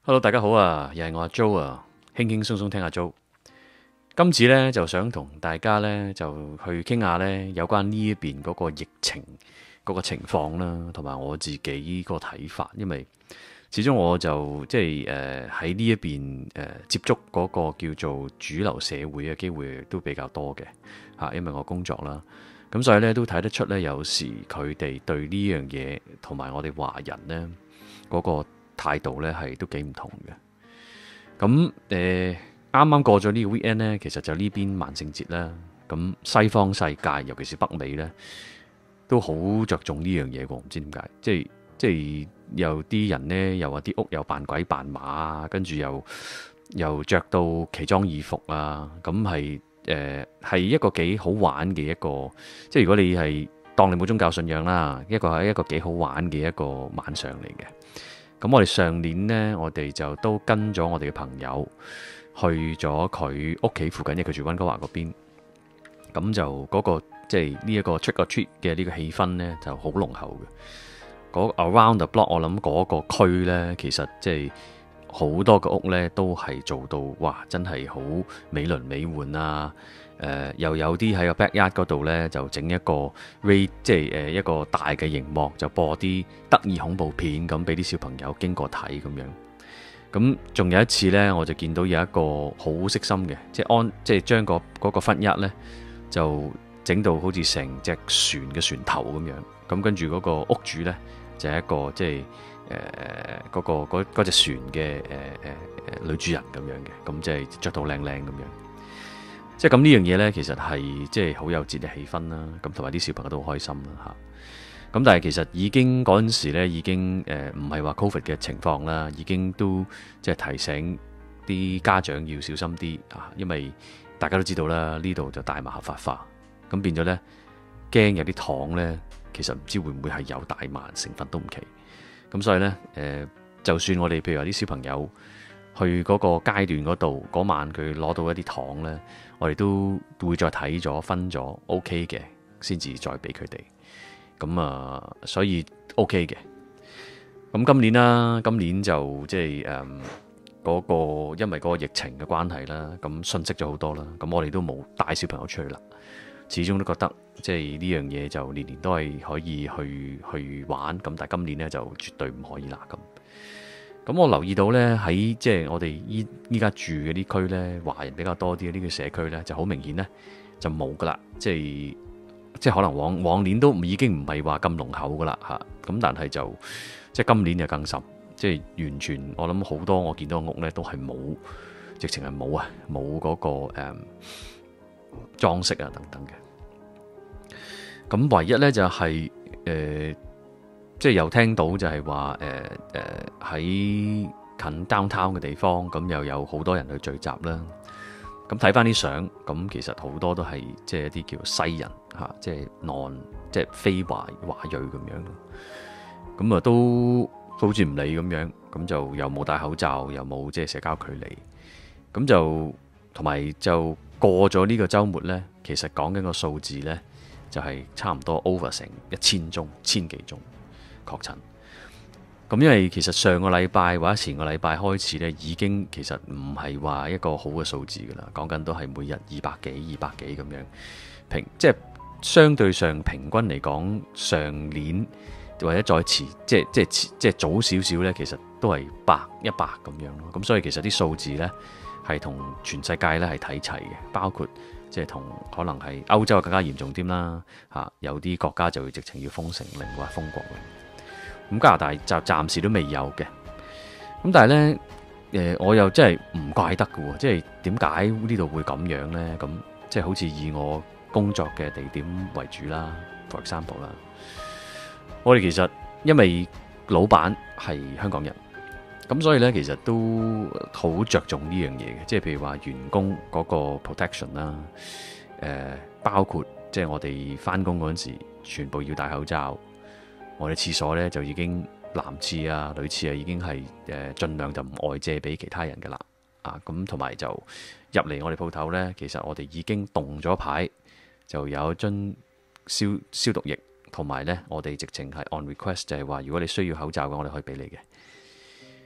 Hello，大家好啊，又係我阿 Jo 啊，輕輕鬆鬆聽阿 Jo。今次呢，就想同大家呢，就去傾下呢有關呢一邊嗰個疫情嗰個情況啦，同埋我自己個睇法。因為始終我就即係喺呢一邊接觸嗰個叫做主流社會嘅機會都比較多嘅嚇，因為我工作啦，咁所以呢，都睇得出呢，有時佢哋對呢樣嘢同埋我哋華人呢嗰個態度咧係都幾唔同嘅。咁啱啱過咗呢個 weekend 咧，其實就呢邊萬聖節啦。咁西方世界，尤其是北美咧，都好着重呢樣嘢喎。唔知點解，即係有啲人咧，又話啲屋又扮鬼扮馬，跟住又着到奇裝異服啊。咁係一個幾好玩嘅一個，即係如果你係當你冇宗教信仰啦，係一個幾好玩嘅一個晚上嚟嘅。咁我哋上年呢，我哋就都跟咗我哋嘅朋友去咗佢屋企附近，因為佢住溫哥華嗰邊。咁就嗰個即係呢一個 trick or treat 嘅呢個氣氛呢，就好濃厚嘅。嗰 around the block，我諗嗰個區呢，其實即係好多個屋呢，都係做到哇，真係好美輪美奐啊！又有啲喺個 backyard 嗰度呢，就整一個即係一個大嘅熒幕，就播啲得意恐怖片咁，俾啲小朋友經過睇咁樣。咁仲有一次呢，我就見到有一個好悉心嘅，即係將嗰個婚姻呢，就整到好似成隻船嘅船頭咁樣。咁跟住嗰個屋主呢，就係一個即係嗰隻船嘅女主人咁樣嘅，咁即係着到靚靚咁樣。即係咁呢樣嘢呢，其實係即係好有節日氣氛啦。咁同埋啲小朋友都好開心啦嚇。咁但係其實已經嗰陣時呢，已經唔係話 Covid 嘅情況啦，已經都即係提醒啲家長要小心啲啊。因為大家都知道啦，呢度就大麻合法化，咁變咗呢，驚有啲糖呢，其實唔知會唔會係有大麻成分都唔奇。咁所以呢，就算我哋譬如話啲小朋友去嗰個階段嗰度，嗰晚佢攞到一啲糖呢，我哋都會再睇咗分咗 OK 嘅，先至再俾佢哋。咁啊，所以 OK 嘅。咁今年啦，今年就即係嗰個因為嗰個疫情嘅關係啦，咁遜色咗好多啦。咁我哋都冇帶小朋友出去啦，始終都覺得即係呢樣嘢就年年都係可以去玩。咁但係今年呢，就絕對唔可以啦。咁我留意到呢，喺即係我哋依家住嘅啲區呢，華人比較多啲嘅呢個社區呢，就好明顯呢，就冇噶啦。即係可能往年都已經唔係話咁濃厚噶啦嚇。咁但係就即係今年就更甚，即係完全我諗好多我見到嘅屋呢，都係冇，直情係冇啊，冇嗰個裝飾啊等等嘅。咁唯一呢，就係即係又聽到就係話喺近 downtown 嘅地方，咁又有好多人去聚集啦。咁睇翻啲相，咁其實好多都係即係一啲叫西人嚇，即係即係非華裔咁樣。咁啊都好似唔理咁樣，咁就又冇戴口罩，又冇即係社交距離。咁就同埋就過咗呢個週末呢，其實講緊個數字呢，就係差唔多 over 成1000宗、1000幾宗確診。咁因為其實上個禮拜或者前個禮拜開始呢，已經其實唔係話一個好嘅數字噶啦，講緊都係每日200幾咁樣即係相對上平均嚟講，上年或者再遲即係早少少呢，其實都係100咁樣咯。咁所以其實啲數字呢，係同全世界呢係睇齊嘅，包括即係同可能係歐洲更加嚴重啲啦嚇，有啲國家就會直情要封城令或封國。咁加拿大就暫時都未有嘅。咁但係呢，我又真係唔怪得嘅喎，即係點解呢度會咁樣呢？咁即係好似以我工作嘅地點為主啦 ，for example 啦，我哋其實因為老闆係香港人，咁所以呢，其實都好着重呢樣嘢嘅，即係譬如話員工嗰個 protection 啦，包括即係我哋返工嗰陣時，全部要戴口罩。我哋廁所呢，就已經男廁啊、女廁啊，已經係盡量就唔外借俾其他人嘅啦。咁同埋就入嚟我哋鋪頭呢，其實我哋已經動咗牌，就有一樽消毒液，同埋呢，我哋直情係 on request，就係話如果你需要口罩嘅，我哋可以俾你嘅。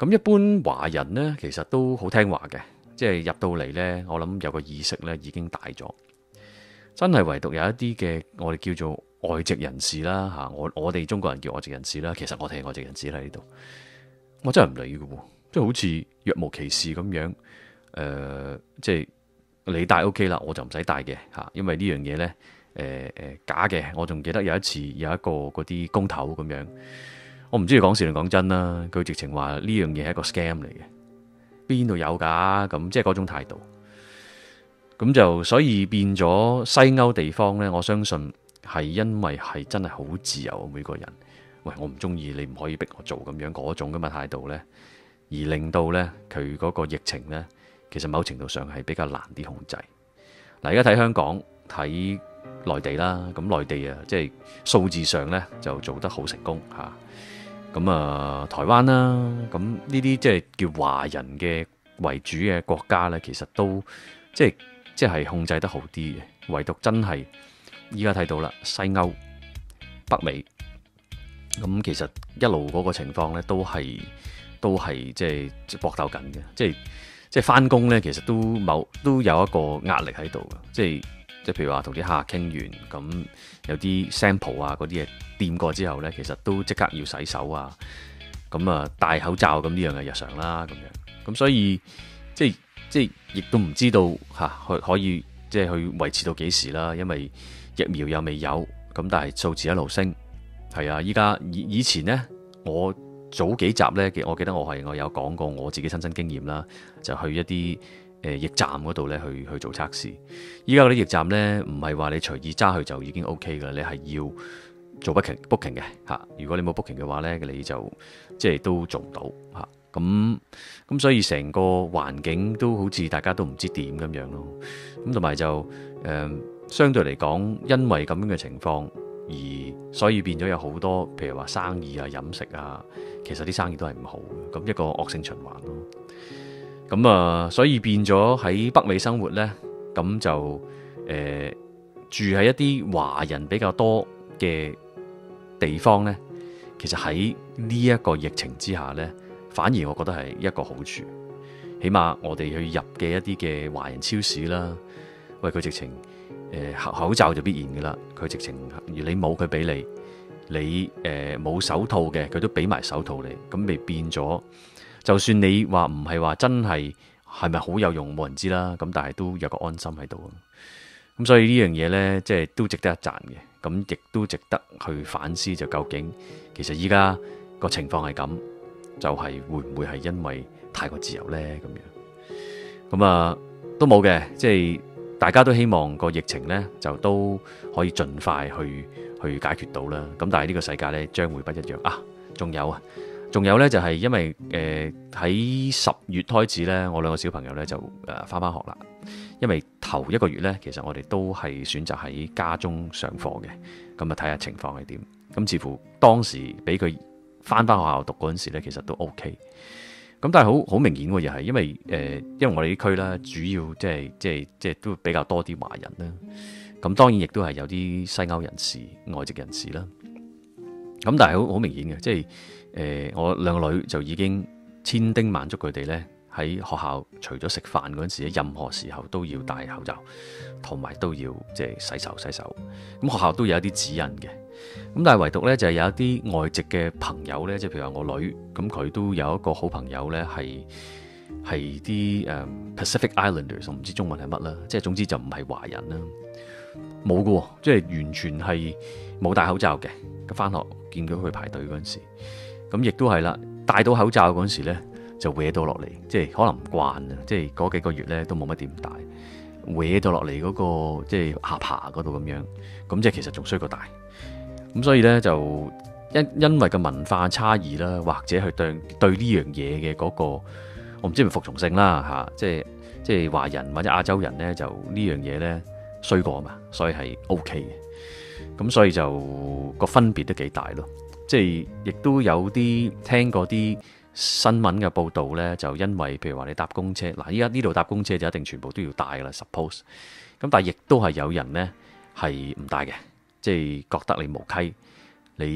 咁一般華人呢，其實都好聽話嘅，即係入到嚟呢，我諗有個意識呢已經大咗。真係唯獨有一啲嘅我哋叫做外籍人士啦嚇，我哋中國人叫外籍人士啦，其實我哋係外籍人士喺呢度，我真係唔理嘅喎，即係好似若無其事咁樣。即係你帶 OK 啦，我就唔使帶嘅嚇，因為呢樣嘢呢，假嘅。我仲記得有一次有一個嗰啲工頭咁樣，我唔知佢講笑定講真啦，佢直情話呢樣嘢係一個 scam 嚟嘅，邊度有㗎？咁即係嗰種態度。咁就所以變咗西歐地方呢，我相信係因為係真係好自由，每個人，喂，我唔中意你唔可以逼我做咁樣嗰種咁嘅態度呢，而令到呢，佢嗰個疫情呢，其實某程度上係比較難啲控制。嗱，而家睇香港睇內地啦，咁內地啊，即係數字上呢，就做得好成功嚇。咁啊，台灣啦，咁呢啲即係叫華人嘅為主嘅國家呢，其實都即係控制得好啲嘅，唯獨真係依家睇到啦，西歐、北美，咁其實一路嗰個情況咧，都係即係搏鬥緊嘅，即係翻工咧，其實都有一個壓力喺度嘅，即係譬如話同啲客傾完，咁有啲 sample 啊嗰啲嘢掂過之後咧，其實都即刻要洗手啊，咁啊戴口罩咁呢樣係日常啦，咁樣，咁所以即係亦都唔知道可以即係去維持到幾時啦，因為疫苗又未有，咁但係數字一路升，係啊，依家以前呢，我早幾集呢，我記得我有講過我自己親身經驗啦，就去一啲驛站嗰度呢去做測試。依家嗰啲驛站呢，唔係話你隨意揸去就已經 OK 㗎，你係要做 booking 嘅嚇。如果你冇 booking 嘅話呢，你就即係都做唔到嚇。咁所以成個環境都好似大家都唔知點咁樣咯。咁同埋就相對嚟講，因為咁樣嘅情況，而所以變咗有好多譬如話生意啊、飲食啊，其實啲生意都係唔好嘅。咁一個惡性循環咯。咁啊，所以變咗喺北美生活呢，咁就住喺一啲華人比較多嘅地方呢，其實喺呢一個疫情之下呢，反而我覺得係一個好處，起碼我哋去入嘅一啲嘅華人超市啦，喂，佢直情口罩就必然嘅啦，佢直情如你冇佢俾你冇手套嘅佢都俾埋手套你，咁咪變咗，就算你話唔係話真係咪好有用冇人知啦，咁但係都有個安心喺度，咁所以呢樣嘢呢，即係都值得一讚嘅，咁亦都值得去反思，就究竟其實依家個情況係咁。就係會唔會係因為太過自由呢？咁樣咁啊，都冇嘅，即係大家都希望個疫情呢就都可以盡快去解決到啦。咁但係呢個世界呢將會不一樣啊！仲有呢，就係因為喺10月開始呢，我兩個小朋友呢就返學啦。因為頭一個月呢，其實我哋都係選擇喺家中上課嘅，咁啊睇下情況係點。咁似乎當時俾佢翻學校讀嗰陣時咧，其實都 OK。咁但係好明顯喎，又係因為我哋啲區啦，主要即係都比較多啲華人啦。咁當然亦都係有啲西歐人士、外籍人士啦。咁但係好明顯嘅，即係我兩個女就已經千叮萬囑佢哋咧，喺學校除咗食飯嗰陣時，任何時候都要戴口罩，同埋都要即係洗手。咁學校都有一啲指引嘅。咁但係唯獨咧就係有一啲外籍嘅朋友咧，即係譬如話我女，咁佢都有一個好朋友咧，係啲Pacific Islanders，我唔知中文係乜啦，即係總之就唔係華人啦，冇㗎，即係完全係冇戴口罩嘅。咁返學見到佢排隊嗰陣時，咁亦都係啦，戴到口罩嗰陣時咧就搲到落嚟，即係可能唔慣啊，即係嗰幾個月咧都冇乜點戴，搲到落嚟嗰個即係下巴嗰度咁樣，咁即係其實仲衰過戴。咁所以咧就因為個文化差異啦，或者係對呢樣嘢嘅嗰個，我唔知係咪服從性啦嚇，即係華人或者亞洲人咧就呢樣嘢咧衰過嘛，所以係 OK 嘅。咁所以就個分別都幾大咯，即係亦都有啲聽過啲新聞嘅報導咧，就因為譬如話你搭公車，嗱依家呢度搭公車就一定全部都要戴噶啦 suppose， 咁但係亦都係有人咧係唔戴嘅。即係覺得你無稽，你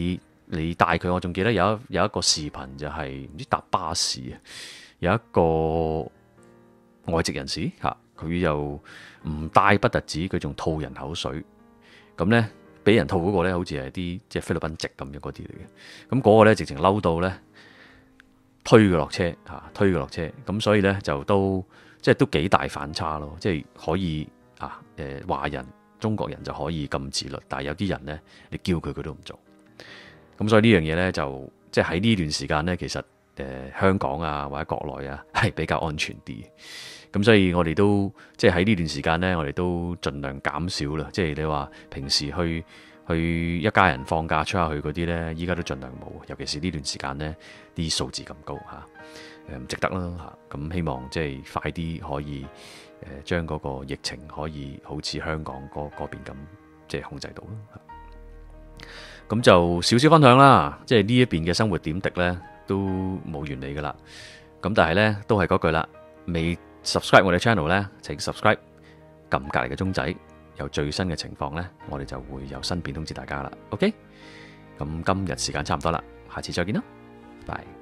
你帶佢，我仲記得有一個視頻就係唔知搭巴士啊，有一個外籍人士嚇，佢又唔帶不特止，佢仲吐人口水，咁呢，俾人吐嗰個呢，好似係啲即係菲律賓籍咁樣嗰啲嚟嘅，咁嗰個呢，直情嬲到呢，推佢落車嚇，推佢落車，咁所以呢，就都即係都幾大反差咯，即係可以啊華人中國人就可以咁自律，但係有啲人呢，你叫佢都唔做。咁所以呢樣嘢呢，就即係喺呢段時間呢，其實香港啊或者國內啊係比較安全啲。咁所以我哋都即係喺呢段時間呢，我哋都盡量減少啦。即係你話平時去一家人放假出下去嗰啲呢，依家都盡量冇。尤其是呢段時間呢，啲數字咁高嚇，唔值得啦嚇。咁希望即係快啲可以將嗰個疫情可以好似香港嗰邊咁即係控制到啦。咁就少少分享啦，即係呢一邊嘅生活點滴呢，都冇完你噶啦。咁但係呢，都係嗰句啦，未 subscribe 我哋 channel 呢，請 subscribe， 撳隔離嘅鐘仔，有最新嘅情況呢，我哋就會有新片通知大家啦。OK，咁今日時間差唔多啦，下次再見啦，拜。